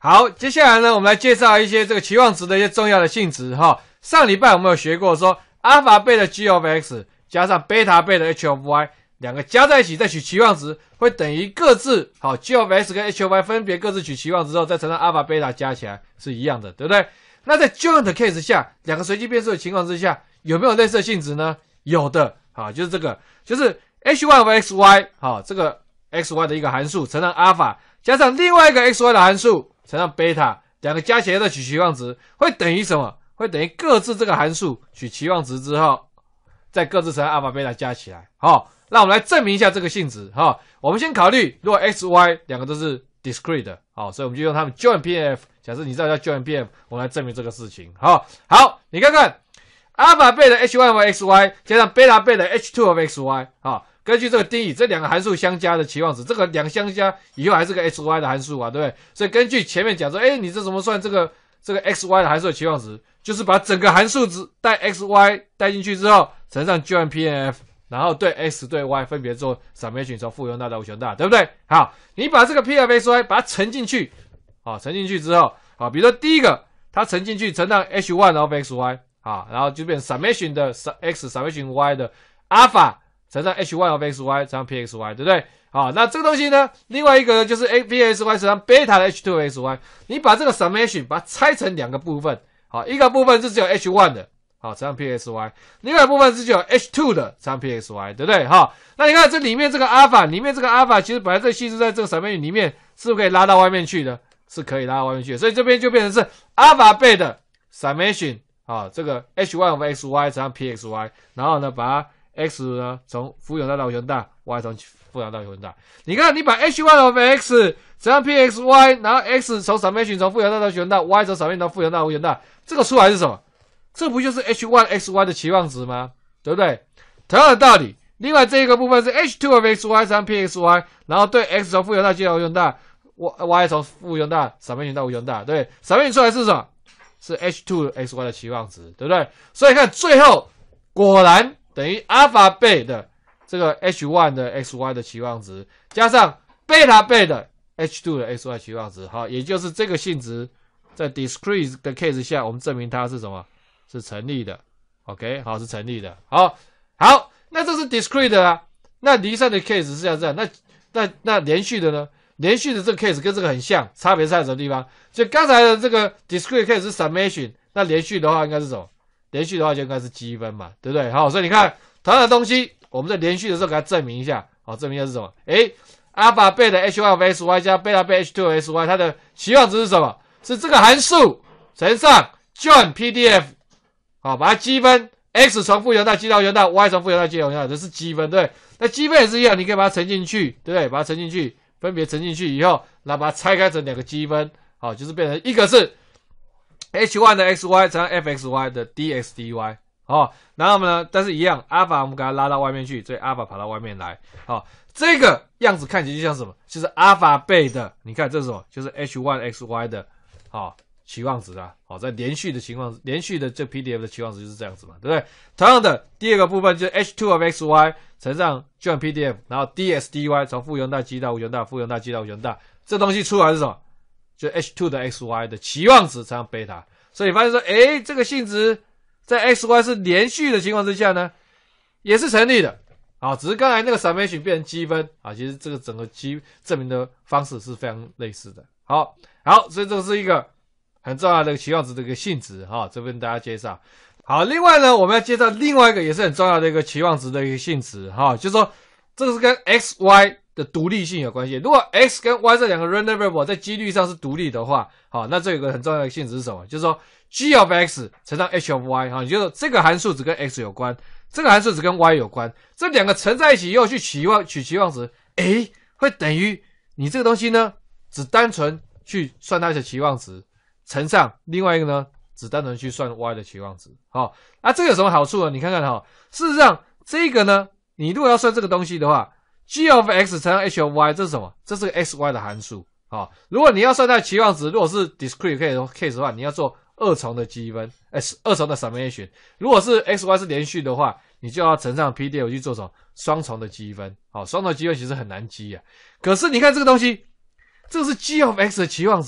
好，接下来呢，我们来介绍一些这个期望值的一些重要的性质哈。上礼拜我们有学过说，阿尔法倍的 g of x 加上贝塔倍的 h of y 两个加在一起再取期望值，会等于各自好 g of x 跟 h of y 分别各自取期望值之后，再乘上阿尔法贝塔加起来是一样的，对不对？那在 joint case 下，两个随机变数的情况之下，有没有类似的性质呢？有的，好，就是这个，就是 h1 of xy 好，这个 xy 的一个函数乘上阿尔法加上另外一个 xy 的函数乘上贝塔，两个加起来再取期望值，会等于什么？会等于各自这个函数取期望值之后，再各自乘上阿尔法贝塔加起来。好，那我们来证明一下这个性质。好，我们先考虑，如果 xy 两个都是 discrete 的，好，所以我们就用它们 join PF。假设你知道叫 join PF， 我们来证明这个事情。好，你看看阿尔法倍的 h1 of xy 加上贝塔倍的 h2 of xy， 好。根据这个定义，这两个函数相加的期望值，这个两相加以后还是个 xy 的函数啊，对不对？所以根据前面讲说，你这怎么算这个 xy 的函数的期望值？就是把整个函数值带 xy 带进去之后，乘上 join PF， 然后对 x 对 y 分别做 summation 从负由大到无穷大，对不对？好，你把这个 PFxy 把它乘进去，好，乘进去之后，好，比如说第一个它乘进去乘上 h1 of xy， 好，然后就变成 summation 的 x summation y 的 alpha。乘上 h1 of xy 乘上 pxy， 对不对？好，那这个东西呢，另外一个呢就是 pxy 乘上贝塔的 h2 of xy， 你把这个 summation 把它拆成两个部分，好，一个部分是只有 h1 的，好，乘上 pxy， 另外一个部分是只有 h2 的乘上 pxy， 对不对？好，那你看这里面这个 alpha， 里面这个 alpha 其实本来这个系数在这个 summation 里面是不是可以拉到外面去的？是可以拉到外面去的，所以这边就变成是 alpha 倍的 summation， 好，这个 h1 of xy 乘上 pxy， 然后呢把它x 呢从负由大到无穷大 ，y 从负由大到无穷大。你看，你把 h1 of x 乘上 pxy， 然后 x 从 summation 从负由大到无穷大 ，y 从 summation 到负由大到无穷大，这个出来是什么？这不就是 h1 xy 的期望值吗？对不对？同样的道理，另外这一个部分是 h2 of xy 乘上 pxy， 然后对 x 从负由大接到无穷大 ，y 从负由大 summation 到无穷大，对不对 ？summation 出来是什么？是 h2 xy 的期望值，对不对？所以看最后果然。等于阿尔法倍的这个 h1 的 xy 的期望值，加上贝塔倍的 h2 的 xy 期望值，好，也就是这个性质在 discrete 的 case 下，我们证明它是什么？是成立的。OK， 好，是成立的。好，那这是 discrete 的啊。那离散的 case 是这样，那连续的呢？连续的这个 case 跟这个很像，差别在什么地方？就刚才的这个 discrete case 是 summation， 那连续的话应该是什么？连续的话就应该是积分嘛，对不对？好，所以你看同样的东西，我们在连续的时候给它证明一下，好，证明一下是什么？阿尔法倍的 h1 of xy 加贝塔倍 h2 of xy， 它的期望值是什么？是这个函数乘上 join PDF， 好，把它积分 x 从负由大积到无穷大 ，y 从负由大积到无穷大，这是积分，对。那积分也是一样，你可以把它乘进去，对不对？把它乘进去，分别乘进去以后，然后把它拆开成两个积分，好，就是变成一个是。h1 的 xy 乘上 fxy 的 dx dy， 好，然后呢，但是一样，阿尔法我们给它拉到外面去，所以阿尔法跑到外面来，好，这个样子看起来就像什么？就是阿尔法倍的，你看这是什么？就是 h1 xy 的，好，期望值啊，好，在连续的情况，连续的这 PDF 的期望值就是这样子嘛，对不对？同样的，第二个部分就是 h2 of xy 乘上 join PDF， 然后 dx dy 从负由大积到无穷大，负由大积到无穷大，这东西出来是什么？就 h2 的 xy 的期望值乘上贝塔，所以发现说，这个性质在 xy 是连续的情况之下呢，也是成立的。好，只是刚才那个 summation 变成积分啊，其实这个整个证明的方式是非常类似的。好，所以这是一个很重要的期望值的一个性质哈，这边大家介绍。好，另外呢，我们要介绍另外一个也是很重要的一个期望值的一个性质哈，就是说这个是跟 xy的独立性有关系。如果 x 跟 y 这两个 random variable 在几率上是独立的话，好，那这有一个很重要的性质是什么？就是说 g of x 乘上 h of y， 也就是说这个函数只跟 x 有关，这个函数只跟 y 有关，这两个乘在一起以后去取期望值，会等于你这个东西呢，只单纯去算它的期望值，乘上另外一个呢，只单纯去算 y 的期望值。好，那这个有什么好处呢？你看看哈，事实上这个呢，你如果要算这个东西的话， g of x 乘上 h of y 这是什么？这是个 xy 的函数。好，如果你要算它的期望值，如果是 discrete case 的话，你要做二重的积分，二重的 summation。如果是 xy 是连续的话，你就要乘上 PDF 去做什么？双重的积分。好，双重的积分其实很难积啊。可是你看这个东西，这个是 g of x 的期望值，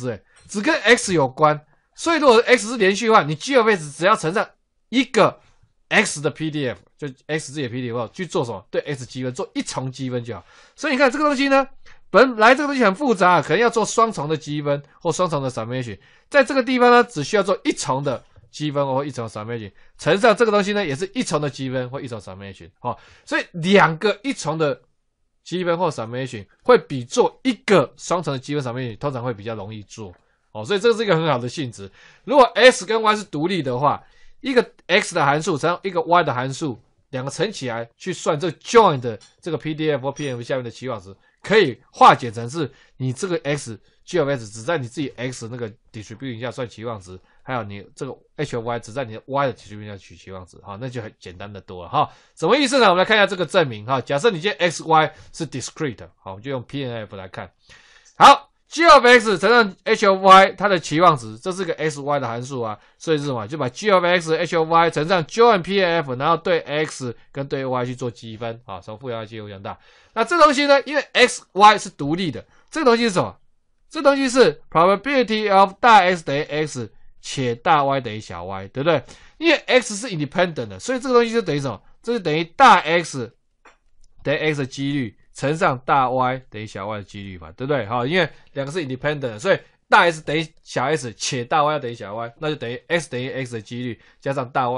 只跟 x 有关。所以如果 x 是连续的话，你 g of x 只要乘上一个 x 的 PDF， 就 x 自己的 PDF 去做什么？对 x 积分，做一重积分就好。所以你看这个东西呢，本来这个东西很复杂，可能要做双重的积分或双重的 summation， 在这个地方呢，只需要做一重的积分或一重的 summation， 乘上这个东西呢，也是一重的积分或一重 summation。所以两个一重的积分或 summation 会比做一个双重的积分 summation 通常会比较容易做。所以这是一个很好的性质。如果 x 跟 y 是独立的话，一个 x 的函数乘上一个 y 的函数，两个乘起来去算这个 join 的这个 PDF 或 PNF 下面的期望值，可以化解成是你这个 x g of x 只在你自己 x 那个 distribution 下算期望值，还有你这个 h of y 只在你的 y 的 distribution 下取期望值，那就很简单的多了。什么意思呢？我们来看一下这个证明。假设你今天 x y 是 discrete， 我们就用 PNF 来看。好，G of x 乘上 h of y 它的期望值，这是个 x y 的函数啊，所以是什么？就把 G of x h of y 乘上 join PNF， 然后对 x 跟对 y 去做积分，从负向到积无限大。那这东西呢，因为 x y 是独立的，这个东西是什么？这东西是 probability of 大 X 等于 x 且大 Y 等于小 y， 对不对？因为 x 是 independent 的，所以这个东西就等于什么？这是等于大 X 等于 x 的几率乘上大 Y 等于小 y 的几率嘛，对不对？因为两个是 independent 的，所以大 S 等于小 s 且大 Y 等于小 y， 那就等于 x 等于 x 的几率加上大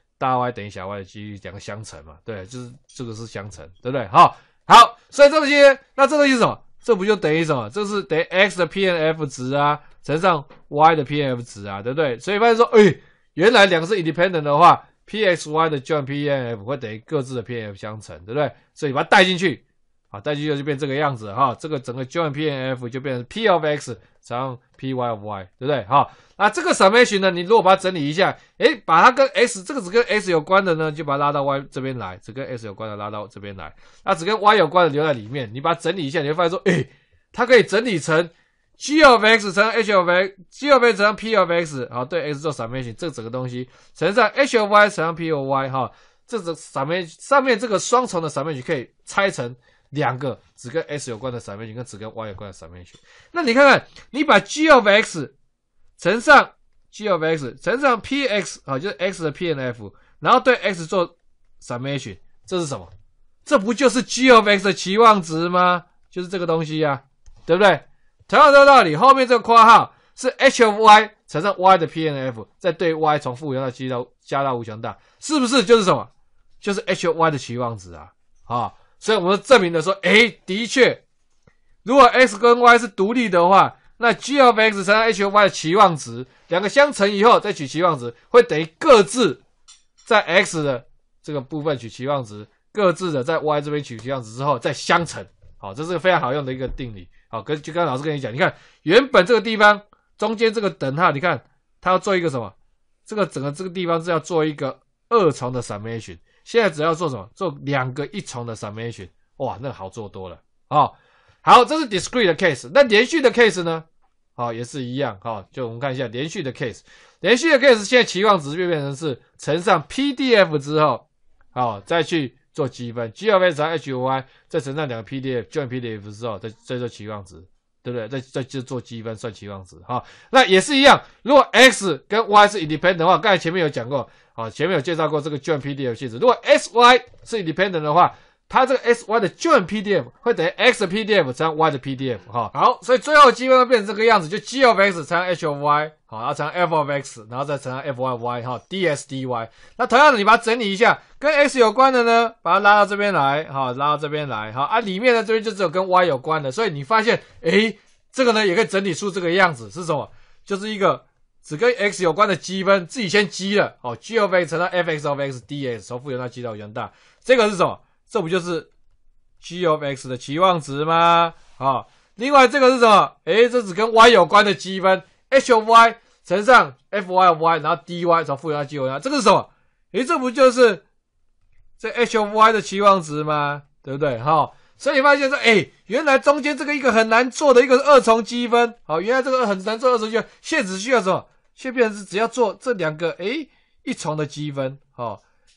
Y 等于小 y 的几率，两个相乘嘛，对，就是这个是相乘，对不对？好，所以这东西，那这东西是什么？这不就等于什么？这是等于 x 的 PNF 值啊，乘上 y 的 PNF 值啊，对不对？所以发现说，原来两个是 independent 的话 ，pxy 的 join PNF 会等于各自的 PNF 相乘，对不对？所以把它带进去，带进去就变这个样子这个整个 join PNF 就变成 p of x 乘上 py of y， 对不对？那这个 summation 呢，你如果把它整理一下，把它跟 x 这个只跟 x 有关的呢，就把它拉到 y 这边来；只跟 x 有关的拉到这边来。那只跟 y 有关的留在里面。你把它整理一下，你会发现说，它可以整理成 g of x 乘上 h of x，g of x 乘上 p of x， 对 x 做 summation， 这整个东西乘上 h of y 乘上 p of y， 这个 summation 上面这个双重的 summation 可以拆成两个只跟 x 有关的 summation 跟只跟 y 有关的 summation。那你看看，你把 g of x 乘上 g of x 乘上 px 就是 x 的 PNF， 然后对 x 做 summation， 这是什么？这不就是 g of x 的期望值吗？就是这个东西啊，对不对？同样的道理，后面这个括号是 h of y 乘上 y 的 PNF， 再对 y 从负无限大加到无穷大，是不是就是什么？就是 h of y 的期望值啊。所以我们证明了说，的确，如果 x 跟 y 是独立的话，那 g of x 乘上 h of y 的期望值，两个相乘以后再取期望值，会等于各自在 x 的这个部分取期望值，各自的在 y 这边取期望值之后再相乘。这是个非常好用的一个定理。就刚刚老师跟你讲，你看原本这个地方中间这个等号，你看它要做一个什么？这个整个这个地方是要做一个二重的 summation。现在只要做什么？做两个一重的 summation， 哇，那好做多了。好，这是 discrete 的 case。那连续的 case 呢？也是一样。就我们看一下连续的 case。连续的 case 现在期望值就变成是乘上 PDF 之后，再去做积分 ，g of x 乘 h of y， 再乘上两个 PDF join PDF 之后，再做期望值，对不对？再就做积分算期望值。那也是一样。如果 x 跟 y 是 independent 的话，刚才前面有讲过。前面有介绍过这个 join PDF 性质。如果 xy 是 independent 的话，它这个 xy 的 join PDF 会等于 x 的 PDF 乘上 y 的 PDF。好，所以最后积分会变成这个样子，就 g of x 乘上 h of y， 然后乘上 f of x， 然后再乘上 f of y， ds dy。那同样的，你把它整理一下，跟 x 有关的呢，把它拉到这边来，拉到这边来，里面呢这边就只有跟 y 有关的，所以你发现，这个呢也可以整理出这个样子，是什么？就是一个只跟 x 有关的积分，自己先积了，g of x 乘上 fx of x ds， 从负无限大积到无限大，这个是什么？这不就是 g of x 的期望值吗？另外这个是什么？这只跟 y 有关的积分 h of y 乘上 fy of y， 然后 dy 从负无限大积到无限大，这个是什么？这不就是这 h of y 的期望值吗？对不对？所以你发现说，原来中间这个一个很难做的一个二重积分，原来这个很难做二重积分，现在只需要什么？现在变成是只要做这两个一重的积分，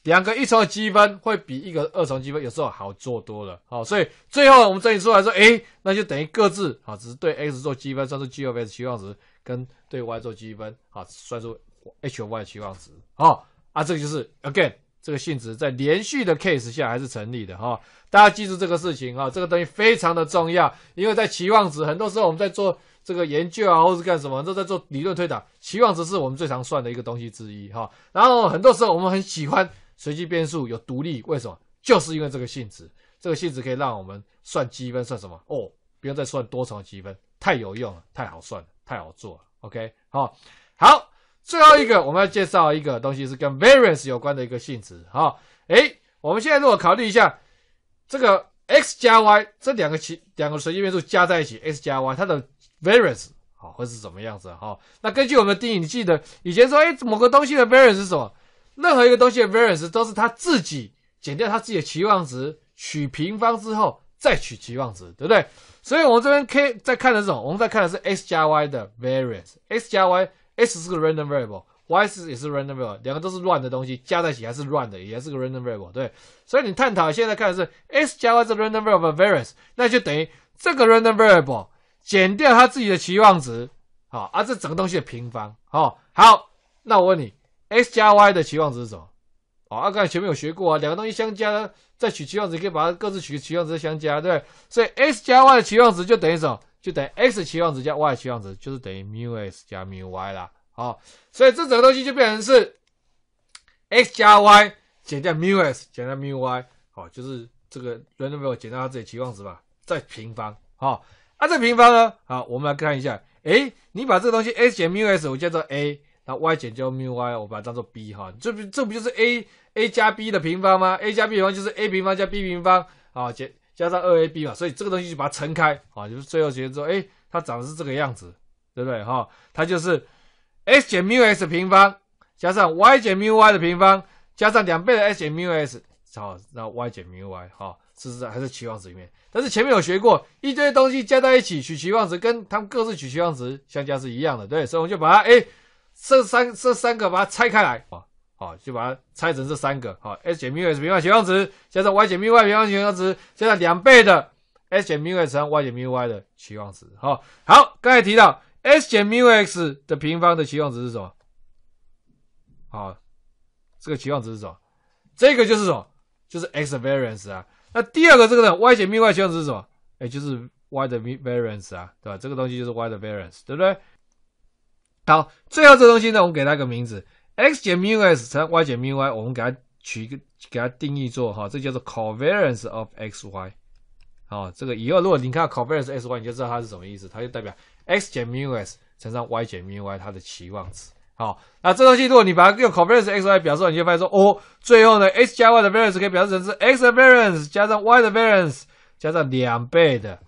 两个一重的积分会比一个二重积分有时候好做多了。好，所以最后我们整理出来说，那就等于各自好，只是对 x 做积分，算出 g of x 期望值，跟对 y 做积分，好，算出 h of y 的期望值。好，这个就是 again 这个性质在连续的 case 下还是成立的哈。大家记住这个事情哈，这个东西非常的重要，因为在期望值很多时候我们在做这个研究啊，或是干什么，都在做理论推导，期望值是我们最常算的一个东西之一哈。然后很多时候我们很喜欢随机变数有独立，为什么？就是因为这个性质，这个性质可以让我们算积分，算什么？不用再算多重的积分，太有用了，太好算了，太好做了。OK， 好，最后一个我们要介绍一个东西是跟 variance 有关的一个性质。我们现在如果考虑一下这个 x 加 y 这两个随机变数加在一起 x 加 y 它的 variance 会是怎么样子？那根据我们的定义，你记得以前说某个东西的 variance 是什么？任何一个东西的 variance 都是它自己减掉它自己的期望值，取平方之后再取期望值，对不对？所以我们这边在看的是什么？我们在看的是 x 加 y 的 variance。x 加 y，x 是个 random variable，y 也是 random variable， 两个都是乱的东西，加在一起还是乱的，也是个 random variable， 对。所以你探讨现在看的是 x 加 y 这 random variable variance， 那就等于这个 random variable 减掉它自己的期望值，这整个东西的平方。好，那我问你 x 加 y 的期望值是什么？刚才前面有学过啊，两个东西相加再取期望值，可以把它各自取个期望值相加，对不对？所以 x 加 y 的期望值就等于什么？就等于 x 的期望值加 y 的期望值，就是等于 μx 加 μy 啦。所以这整个东西就变成是 x 加 y 减掉 μx 减掉 μy， 就是这个 random variable 减掉它自己的期望值吧，再平方。这平方呢，我们来看一下，你把这个东西 x 减 μx 我叫做 a， 然后 y 减掉 μy 我把它当做 b， 这不就是 a 加 b 的平方吗？ a 加 b 的平方就是 a 平方加 b 平方，加上 2ab 嘛，所以这个东西就把它乘开，就是最后结果说，它长得是这个样子，对不对？它就是 x 减 μx 的平方加上 y 减 μy 的平方加上2倍的 x 减 μx， 然后 y 减 μy， 事实上还是期望值里面。但是前面有学过，一堆东西加在一起取期望值，跟他们各自取期望值相加是一样的，对，所以我们就把它这三个把它拆开来，就把它拆成这三个，x 减 μx 平方期望值加上 y 减 μy 平方期望值加上2倍的 x 减 μx 乘 y 减 μy 的期望值。好，刚才提到 x 减 μx 的平方的期望值是什么？这个期望值是什么？这个就是什么？就是 x 的 variance 啊。那第二个这个呢 y 减 μy 期望值是什么？就是 y 的 variance 啊，对吧？这个东西就是 y 的 variance， 对不对？好，最后这个东西呢，我们给它一个名字 ，x 减 μx 乘 y 减 μy， 我们给它定义做这叫做 covariance of xy。这个以后如果你看到 covariance of xy， 你就知道它是什么意思，它就代表 x 减 μx 乘上 y 减 μy 它的期望值。那这东西如果你把它用 covariance of xy 表示，你就发现说，最后呢 x 加 y 的 variance 可以表示成是 x 的 variance 加上 y 的 variance 加上2倍的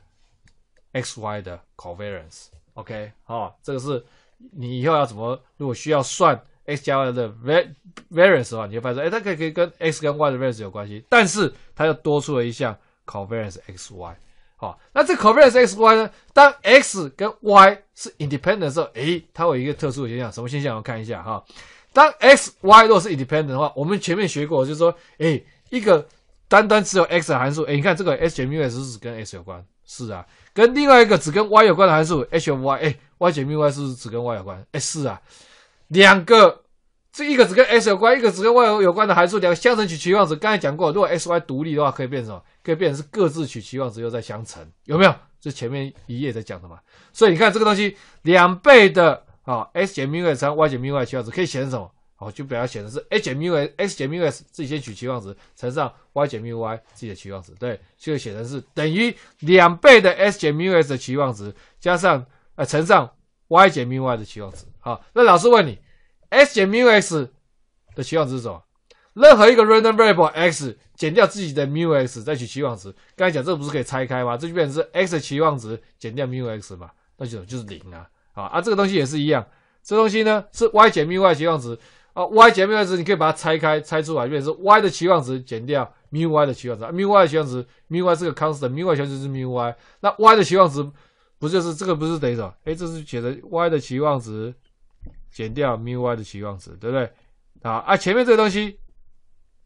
xy 的 covariance。OK， 这个是你以后要怎么，如果需要算 x 加 y 的 variance 的话，你就发现说，它可以跟 x 跟 y 的 variance 有关系，但是它又多出了一项 covariance xy。那这 covariance xy 呢，当 x 跟 y 是 independent 的时候，它会有一个特殊的现象，什么现象？我看一下当 x y 如果是 independent 的话，我们前面学过，就是说，一个单只有 x 的函数，你看这个 x 减 μx 是不是跟 x 有关？是啊。跟另外一个只跟 y 有关的函数 h of y，y 减 μy 是不是只跟 y 有关？是啊。两个，这一个只跟 x 有关，一个只跟 y 有关的函数，两个相乘取期望值，刚才讲过，如果 x y 独立的话，可以变成什么？可以变成是各自取期望值又再相乘，有没有？这前面一页在讲的嘛。所以你看这个东西，2倍的x 减 μx 乘 y 减 μy 期望值可以写成什么？就把它写成是 x 减 μx 自己先取期望值乘上 y 减 μy 自己的期望值，对，就会写成是等于2倍的 x 减 μx 的期望值加上乘上 y 减 μy 的期望值。那老师问你 x 减 μx 的期望值是什么？任何一个 random variable x 减掉自己的 μx 再取期望值，刚才讲这不是可以拆开吗？这就变成是 x 的期望值减掉 μx 嘛，那就是0啊。这个东西也是一样，这东西呢是 y 减 μy 期望值。y 减 μy 值你可以把它拆开，拆出来变成是 y 的期望值减掉 μy 的期望值，μy 的期望值 μy 是个 constant，μy 期望值是 μy， 那 y 的期望值不就是这个不是等于什么？这是写的 y 的期望值减掉 μy 的期望值，对不对？前面这个东西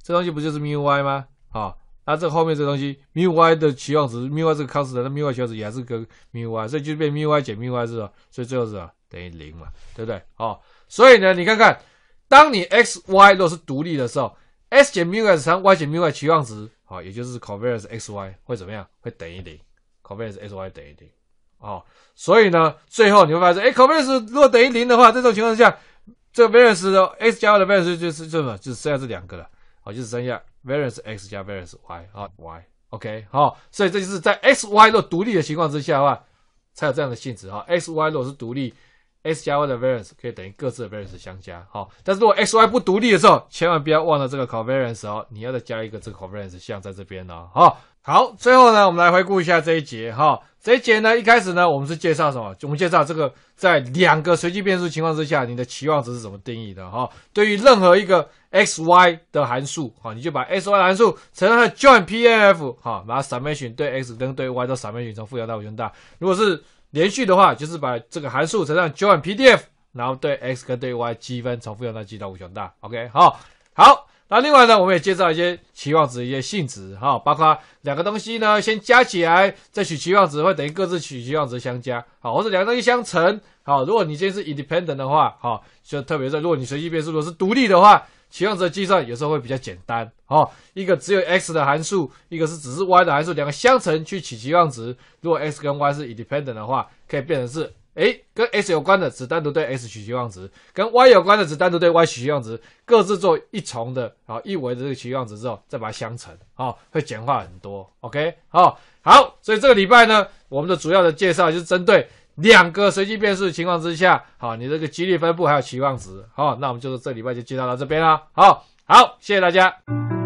这东西不就是 μy 吗？好，那这后面这东西 μy 的期望值 ，μy 这个 constant， 那 μy 期望值也还是跟 μy， 所以就变 μy 减 μy 是吧？所以最后是等于0嘛，对不对？哦，所以呢，你看看，当你 x y 如果是独立的时候 ，s 减 μx 乘 y 减 μy 期望值，好，也就是 covariance x y 会怎么样？会等于0 ，covariance x y 等于0。哦，所以呢，最后你会发现，covariance 如果等于0的话，这种情况下，这个 variance 的 x 加 y 的 variance 就是剩下这两个了，好，就是剩下 variance x 加 variance y 啊 y，OK， 好，所以这就是在 x y 若独立的情况之下的话，才有这样的性质哈。x y 如果是独立 ，x 加 y 的 variance 可以等于各自的 variance 相加，好，但是如果 x y 不独立的时候，千万不要忘了这个 covariance 哦，你要再加一个这个 covariance 项在这边哦，好，最后呢，我们来回顾一下这一节哈。这一节呢，一开始呢，我们是介绍什么？我们介绍这个在两个随机变数情况之下，你的期望值是怎么定义的哈。对于任何一个 x y 的函数，你就把 x y 的函数乘上它的 join PNF， 把它 summation 对 x 跟对 y 都 summation 从负小到无穷大。如果是连续的话，就是把这个函数乘上 join PDF， 然后对 x 跟对 y 积分从负小到积到无穷大。OK， 好。那另外呢，我们也介绍一些期望值的一些性质，包括两个东西呢，先加起来再取期望值，会等于各自取期望值相加，或者两个东西相乘，如果你今天是 independent 的话，就特别是如果你随机变数如果是独立的话，期望值的计算有时候会比较简单，一个只有 x 的函数，一个是只是 y 的函数，两个相乘去取期望值，如果 x 跟 y 是 independent 的话，可以变成是跟 x 有关的只单独对 x 取期望值，跟 y 有关的只单独对 y 取期望值，各自做一重的一维的这个期望值之后，再把它相乘，会简化很多。OK， 好，所以这个礼拜呢，我们的主要的介绍就是针对两个随机变数的情况之下，你这个几率分布还有期望值，那我们就是这礼拜就介绍到这边啦。好，谢谢大家。